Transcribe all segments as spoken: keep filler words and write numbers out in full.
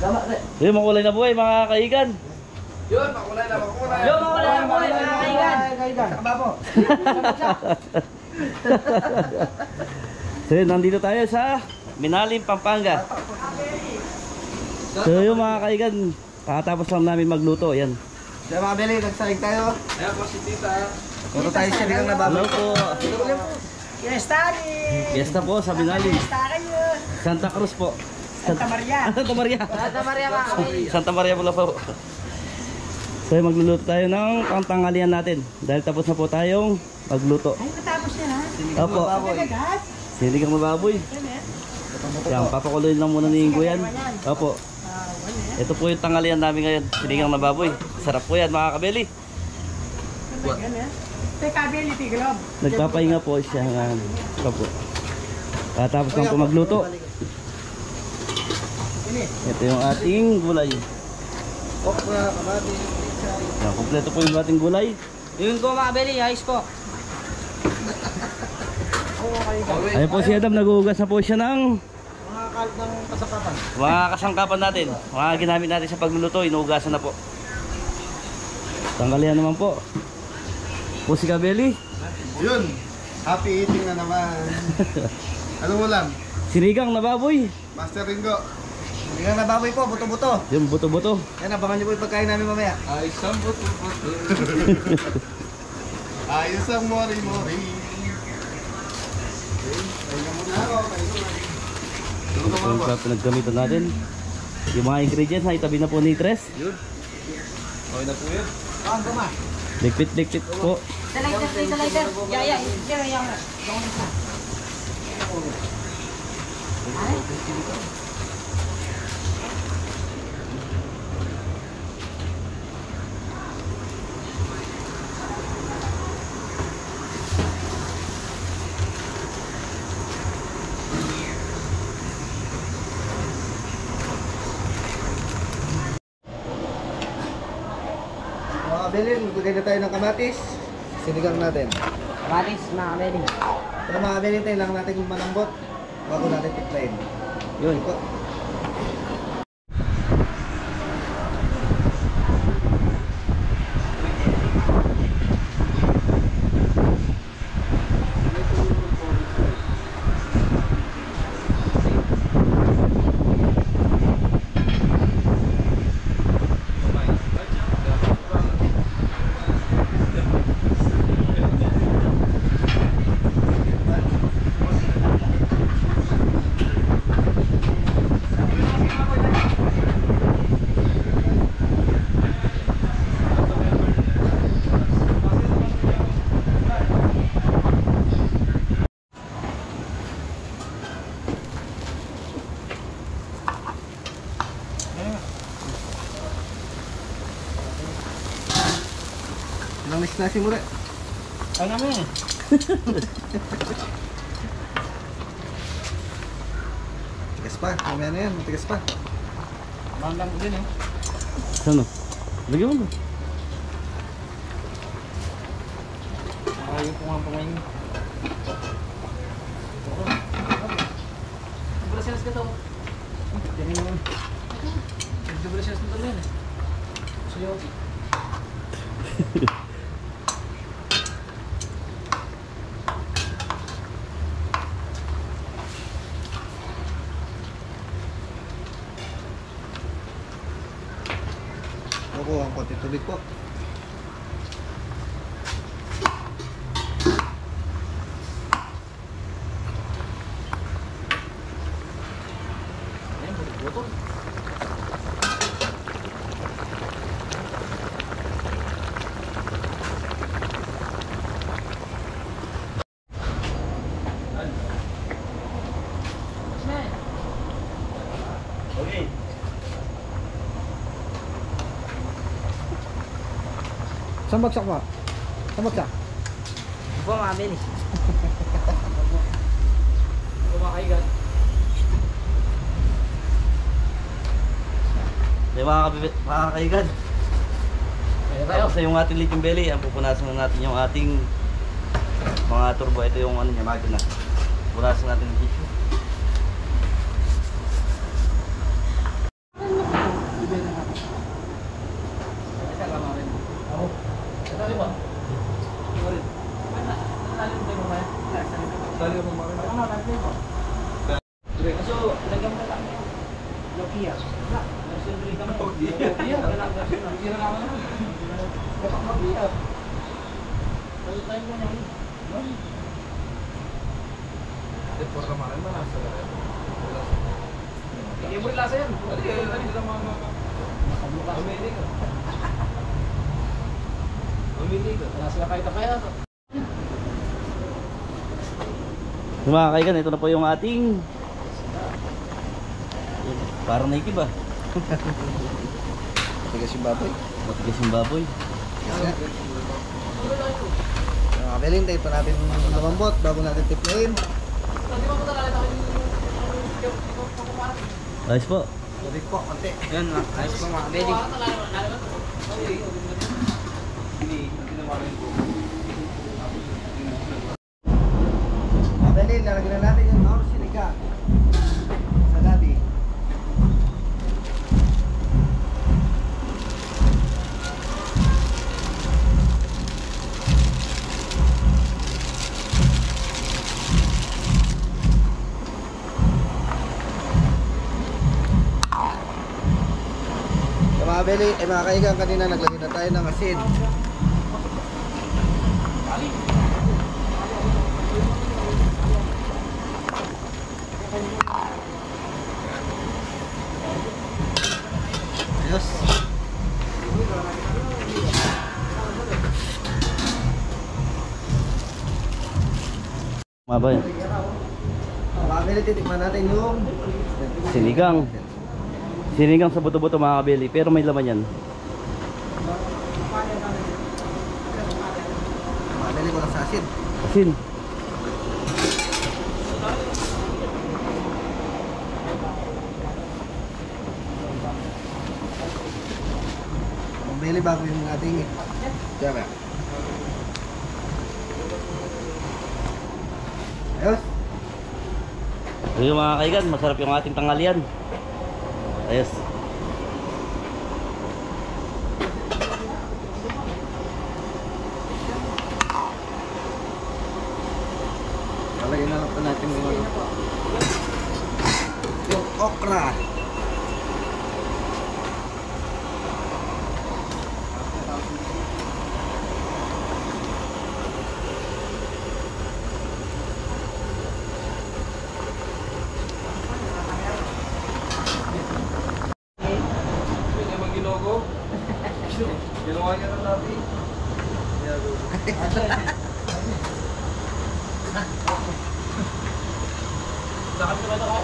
Yung makulay na buhay mga kaigan. Yun, makulay na, makulay. Yun, makulay na buhay mga kaigan. Sa kababo. So yun, nandito tayo sa Minalim, Pampanga. So yun mga kaigan, kakatapos lang namin magluto. Yan. Kaya mga beli, nagsaling tayo. Ayan po si Tita. Puro tayo siya bilang Hello nababo. po. Fiesta ni. Fiesta po sa Minalim. Fiesta kayo. Santa Cruz po. Santa Maria. Santa Maria. Santa Maria mga kaigan. Santa Maria pala po. So yun, magluluto tayo ng pangtanghalian natin. Dahil tapos na po tayong magluto. Ay, matapos na ha? Opo. Agad? Sinigang mababoy. Yan, papakuloyin lang muna ni Ingo yan. Opo. Ito po yung tanghalian namin ngayon. Sinigang na baboy. Sarap po yan mga kabeli. Teka, Beli, tiglob. Nagpapahinga po siya. Opo. Tapos lang po magluto. Ito yung ating gulay. Okra, kamati. Yan, kompleto po yung ating gulay. Yun ko mga Beli, ayos po. Ayun po si Adam, naguhugas na po siya ng Mga kalit ng kasakapan. mga kasangkapan natin. Mga ginamit natin sa pagluluto, inuugasan na po. Tanghalian naman po. Po si Kabeli. Yun, happy eating na naman. Anong ulam? Sinigang na baboy. Master Ringo. Hindi nga nababoy po, buto-buto. Yung buto-buto. Yan, abangan niyo po yung pagkain namin mamaya. Ayos ang buto-buto. Ayos ang mori-mori. Ayun muna ako. Ito po yung mga pinaggamitan natin. Yung mga ingredients na itabi na po ni Tres. Yun. Okay na po yun. Saan ko ma? Likpit-likpit po. Sa lighter, sa lighter. Yaya, yaya, yaya. Mga Belin, magbigay na tayo ng kamatis. Sinigang natin. Kamatis, mga Beli. Pero mga Belin, tayo lang natin malambot bago natin tiplayin. Yun. Ito. Ilang next na si Mure? Ay namin. Tigas pa, mamaya na yan, matigas pa. Bandang ko din eh. Ano? Lagyan mo ba? Ayaw po nga pangayin. Bracelas ka daw. Dami naman. Bracelas ka daw yan eh. Suyo. Opo, ang konti tubig po. Ayan, buto-buto. Okay. Saan bagsak pa? Saan bagsak? Ito mga Beli. Kumakaigan. May mga, kabibi- mga kaigan. Tapos na yung ating lithium belly. Ang pupunasan na natin yung ating mga turbo. Ito yung ano niya, makina. Punasan natin yung tissue. Iya. Oh, iya. Iya, kira naman. Baka iya. Kalau tayo mo na. Ito kemarin mana asal ya? Iya, boleh lah saya. Tadi tadi sama Amini kan. Amini kan. Nasa kayo kaya. Mga kaigan, ito na po yung ating parang naikib ah. Tigas yung baboy. Matigas yung baboy. Mga Belin, tayo pa natin lumambot bago natin tiplayin. Ayos po. Balik po, konti. Yan, ayos po mga Beli. Mga Belin, lalagyan na natin yung Nor Silica sa gabi. Mga Beli, eh mga kaigan, kanina naglagay na tayo ng asin. Ayos. Mga boy, Mga Beli, titikman natin yung sinigang. Sinigang sa buto-buto mga kabili, pero may laman yan. Mga Beli, walang sa asin. Asin. Mga Beli, bago yung ating Diyan ba? Ayos. So yung mga kaigan, masarap yung ating tanghalian. Ayos. Lalagyan na lang po natin yung ano. Yung okra. Ginawa niya ng dati. Lakad ka ba ito ka?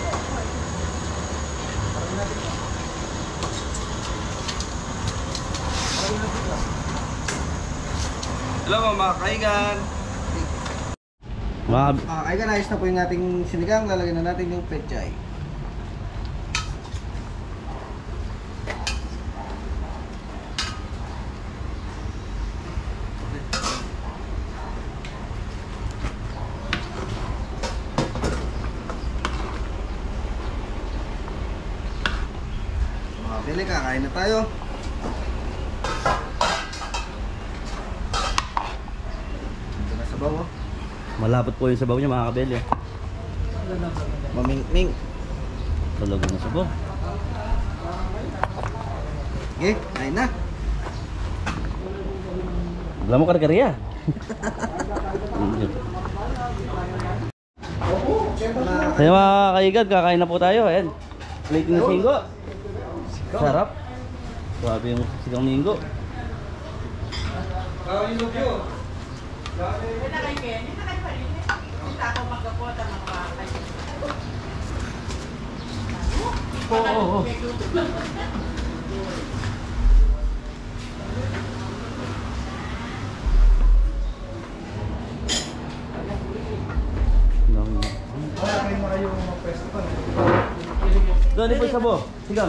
Hello mga kaigan. Mga Ah, ay ka, ayos na po yung ating sinigang. Lalagyan na natin yung pechay. Mga Beli, kakain na tayo. Ito na sa bawo. malapot po yung sabaw niya mga kabili. Maming-ming. Tulog na sabaw. Okay, kain na. Alam mo kar-karya. Kaya mga kaigan, kakain na po tayo. Ayan. Plate ng singgo. Sarap. Grabe yung sigang linggo. Oo, oo, oo. Doon, di po isa po. Sigang.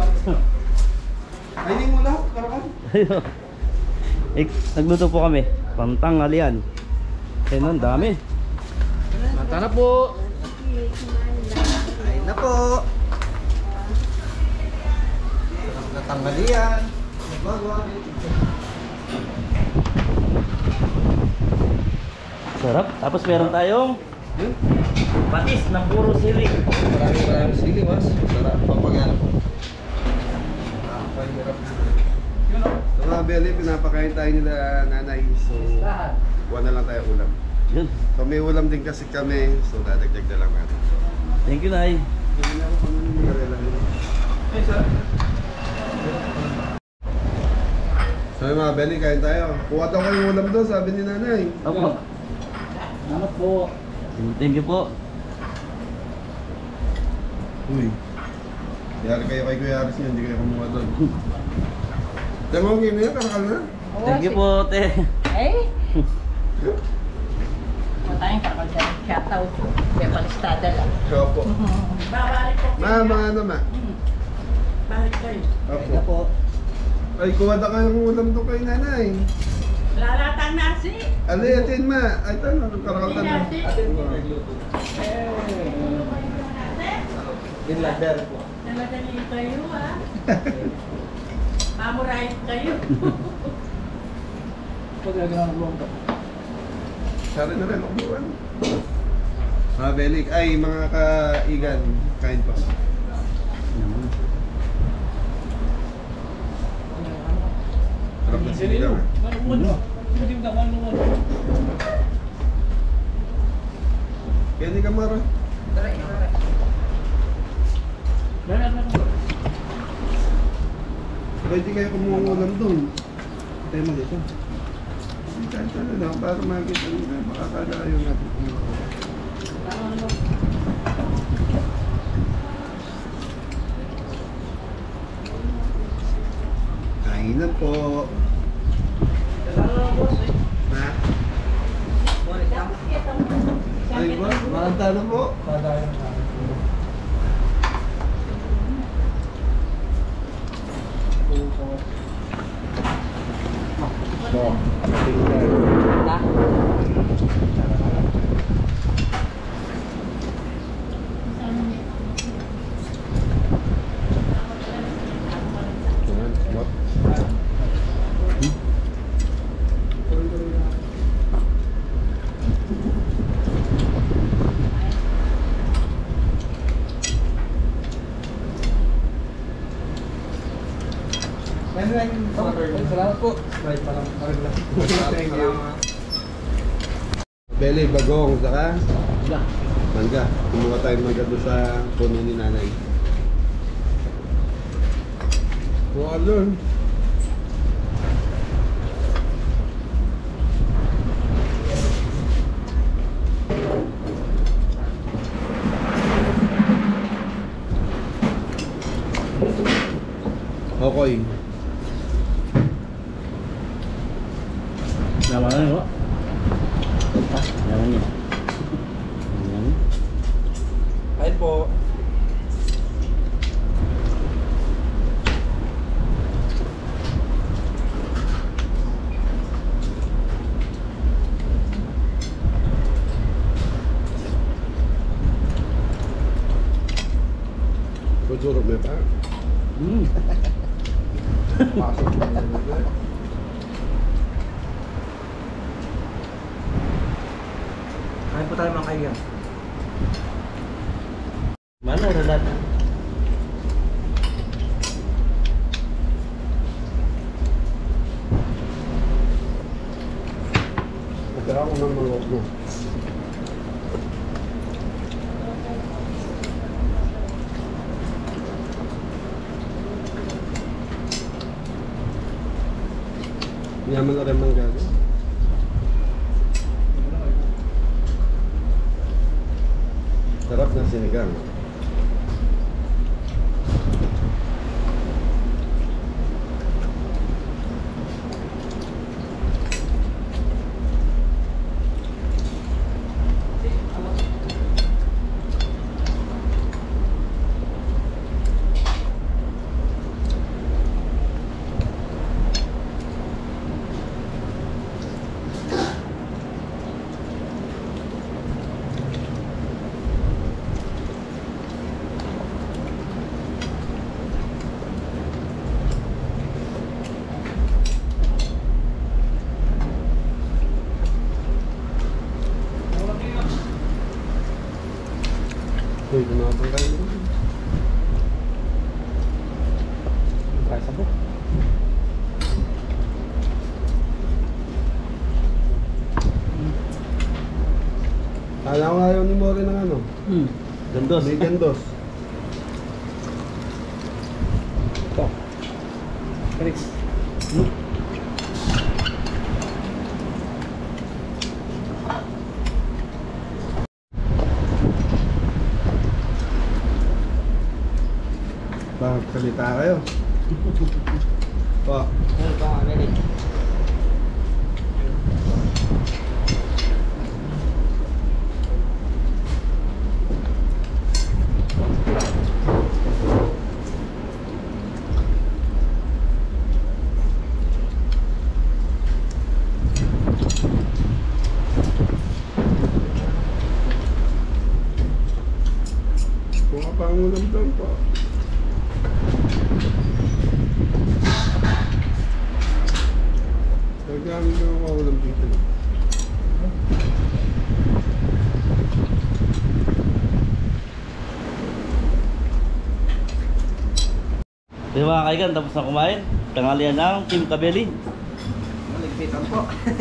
Kainin mo lahat, karakan. Ayun. Eh, nagluto po kami. Pantanghalian. Kaya nun, dami. Mata na po. Kain na po. Natanggalian. Nagwagwa. Sarap. Tapos meron tayong Yun. Patis na puro sili. Maraming maraming sili, mas. Sarap. Papagano. Napahirap. Yun o. So mga Beli, pinapakain tayo nila nanay. So, Lahat. kuha na lang tayo ulam. Yun. So may ulam din kasi kami. So dadagdag na lang natin. Thank you, Nay. Hindi na ako kung ano yung lang. Eh, sir. So yung mga Beli, kain tayo. Kuha daw kayong ulam doon, sabi ni nanay. Opo. Salamat po. Thank you po. Uy. Yari kayo kay Kuya Aris niya, hindi kayo kumuha doon. Damo, okay na yan, karakal na. Thank you po, te. Eh? Matayang kakal dyan. Shoutout. May palistada lang. Opo. Babalik po. Ma, mga ano ma? Balik kayo. Opo. Ay, kuha na kayong ulam doon kay nanay. Lalatang nasi. Ali, atin ma. Ay, ito, karakal na. Nasi. Atin po nagluto. Yung ladder po. Naladali kayo ha. Mamurahin kayo. Ito talaga ng lumpa. Sari na rin, okuan. Mga Belik, ay mga kaigan, kain pa. Sarap na sinigang. ah. Manunod mo. Hindi mo na manunod. Kaya di ka mara. Meron na ko. Pwede kayo kumuha ng ulam doon. Tayo mo dito. Kain tayo lang para makita nila. Makakala kayo natin kumuha. Kainan po. Ha? Ay ba? Makanta na po. Padayon na. So, what? Salamat po. Right pa lang. Thank you. Beli, bagong, saka Yeah. mangga. Kumuha tayo mangga doon sa puno ni nanay. Kuha doon. Okay. Nama na po. Nama niya. Ayan. Ayun po. Kudurog mo pa. Mm. Pasok mo na nila. Kain po tayo mga kaigan. Mana ada data? Magkara ko ng mga mo. Yaman na rin mangga. Sarap na sinigang. rin ng ano. Hmm. Gandos. May gandos. Ito. Chris. Bakit salita kayo? Po. Ano ba ang meron? Kung kapangulam doon po. Nagkamit na ako ulam dito. So yung mga kaigan, tapos na kumain. Tanghalian ng Team Kabeli. Maligpitan po.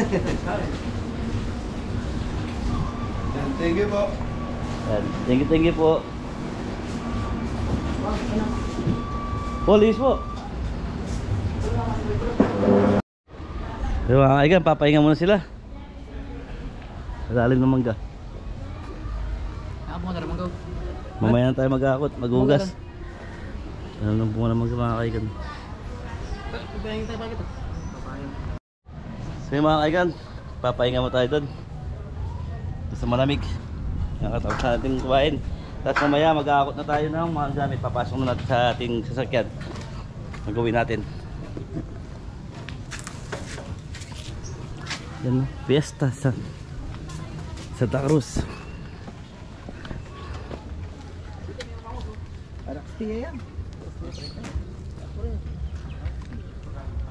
Yan, thank you po. Yan. Thank you, thank you po. Police po. So yung mga kaigan, papahinga muna sila. Malalim ng mangga. Ako mo na naman go. Mamaya na tayo mag-akot, maghugas. Ano nang bunga naman sa mga kaigan. Pagbayangin tayo bakit? So yung mga kaigan, papahinga mo tayo doon. Sa malamig. Nakatapos na natin kumain. Tapos mamaya mag-aakot na tayo ng mga gamit. Papasok na natin sa ating sasakyan. Magawin natin. Yan, fiesta sa Santa Cruz. Anak siya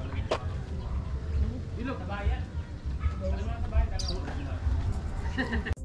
yan.